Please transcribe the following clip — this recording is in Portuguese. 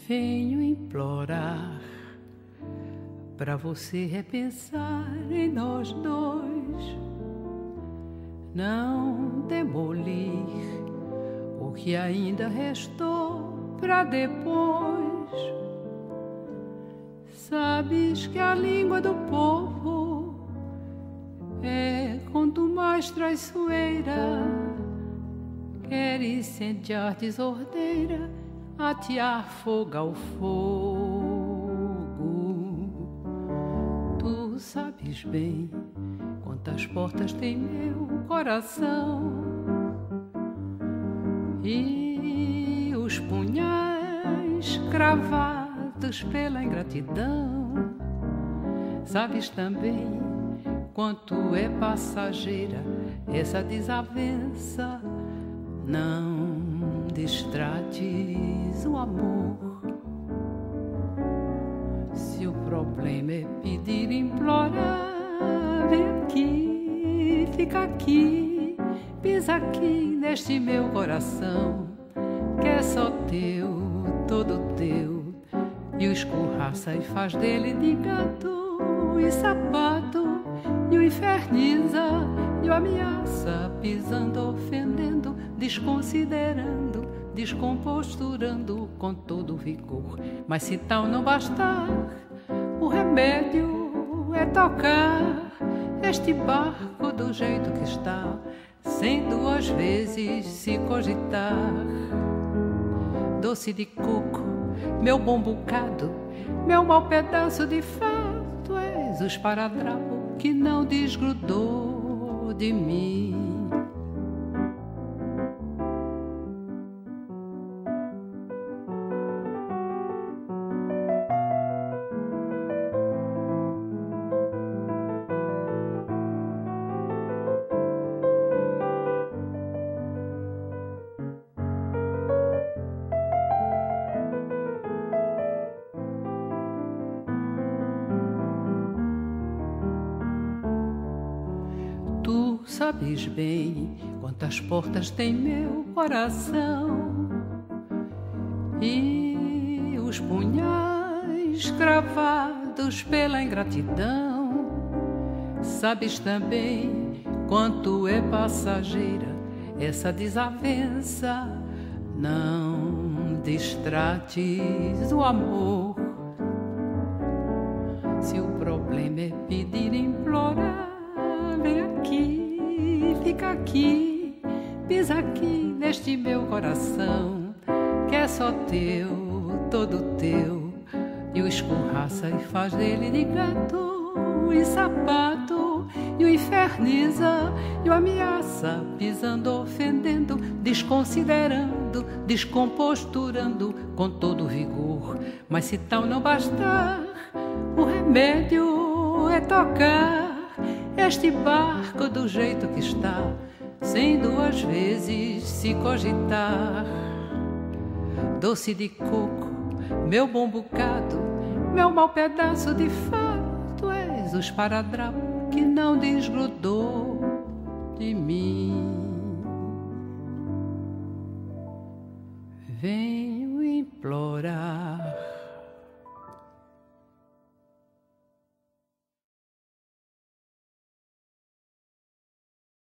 Venho implorar pra você repensar em nós dois, não demolir o que ainda restou pra depois. Sabes que a língua do povo é quanto mais traiçoeira, quer incendiar desordeira, atear fogo ao fogo. Tu sabes bem quantas portas tem meu coração e os punhais cravados pela ingratidão. Sabes também quanto é passageira essa desavença. Não distrates o amor. Se o problema é pedir, implorar, vem aqui, fica aqui, pisa aqui neste meu coração, que é só teu, todo teu, e o escorraça e faz dele de gato e sapato, e o inferniza e o ameaça, pisando, ofendendo, desconsiderando, descomposturando com todo vigor. Mas se tal não bastar, o remédio é tocar este barco do jeito que está, sem duas vezes se cogitar. Doce de coco, meu bom bocado, meu mau pedaço de fato, és o esparadrapo que não desgrudou de mim. Tu sabes bem quantas portas tem meu coração e os punhais cravados pela ingratidão. Sabes também quanto é passageira essa desavença. Não distrates o amor. Se o problema é pedir, implorar, vem aqui, fica aqui, pisa aqui neste meu coração, que é só teu, todo teu, e o escorraça e faz dele de gato e sapato, e o inferniza e o ameaça, pisando, ofendendo, desconsiderando, descomposturando com todo vigor. Mas se tal não bastar, o remédio é tocar este barco do jeito que está, sem duas vezes se cogitar. Doce de coco, meu bom bocado, meu mau pedaço de fato, és o esparadrapo que não desgrudou de mim.